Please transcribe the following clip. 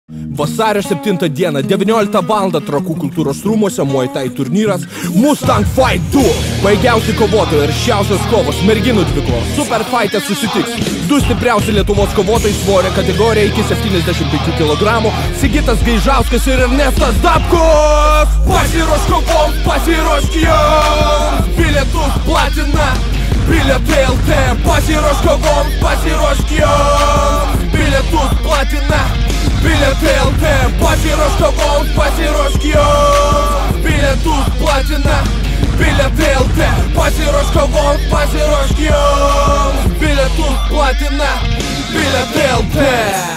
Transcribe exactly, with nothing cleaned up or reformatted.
Vasario septintą dieną, devynioliktą valandą Trakų kultūros rūmuose Muay Thai turnyras Mustang Fight du. Baigiausi kovotojai ir šiausios kovos, merginų dvikovos, super fight'e susitiks du stipriausi Lietuvos kovotojai svorio kategorija iki septyniasdešimt penkių kilogramų Sigitas Gaižauskas ir Ernestas Dabkus. Pasiruošk kovoms, pasiruošk joms, bilietus platina Bilietai L T. Pasiruošk kovoms, pasiruošk joms, bilietus platina Bilietai L T. Pasiruošk kovoms, pasiruošk joms, bilietus platina Bilietai L T. Pasiruošk kovoms, pasiruošk joms, bilietus platina Bilietai L T.